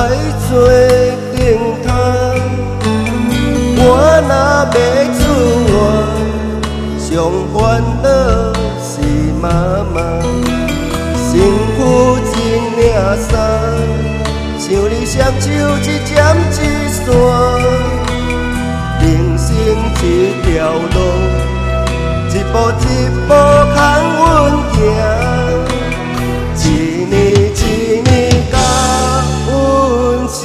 爱做顶头，我若要自我，上烦恼是妈妈，幸福真领送，像你双手一针一线，人生一条路，一步一步空阮行。 一年一年甲阮吃，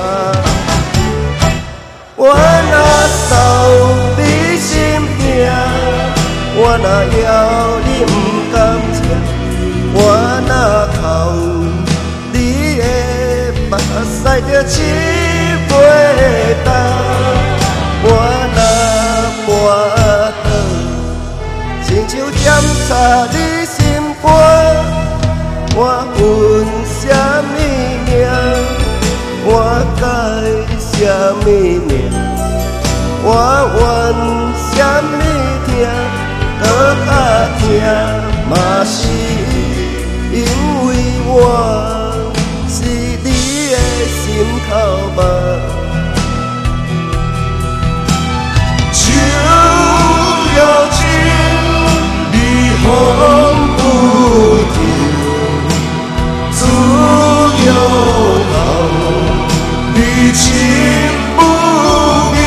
我若受你心痛，我若枵你不甘吃，我若哭你的目屎着拭袂干，我若跋倒，亲像检查你心肝。 我恨什么命？我改什么命？我怨什么痛？搁较痛，嘛是因为我是你的心头肉。手摇情，你风不停。 有好，你情不明。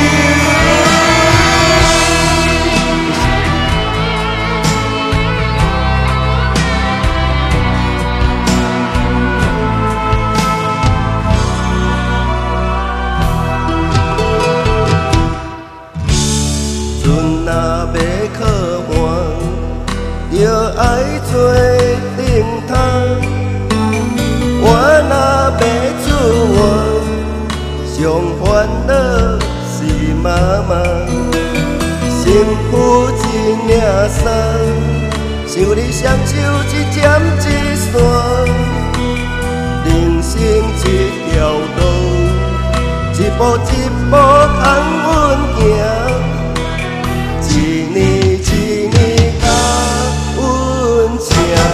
船若要靠岸，就爱做顶头。 我若要自我，上烦恼是妈妈，幸福真领送，像你双手一针一线，人生一条路，一步一步空阮行，一年一年甲阮吃。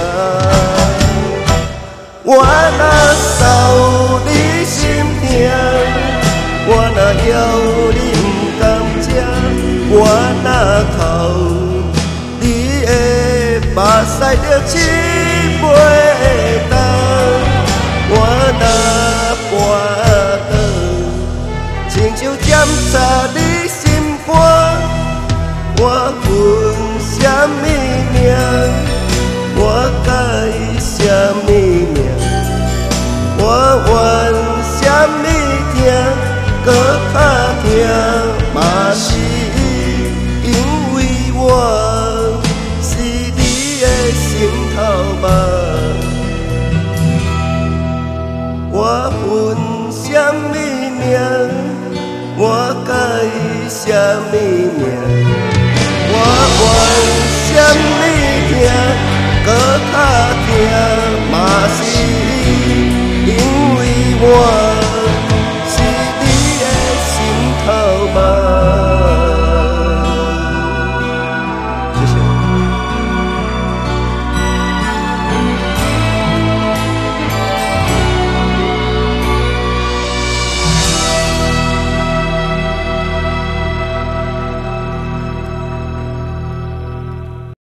我若受你心痛，我若枵你不甘吃，我若哭你的目屎着拭袂干，我若跋倒，亲像检查你心肝，我恨什么命？我改什么命？ 我怨什么痛，搁较痛，嘛是因为我是你的心头肉。我恨什么命，我改什么命？我怨什么痛，搁较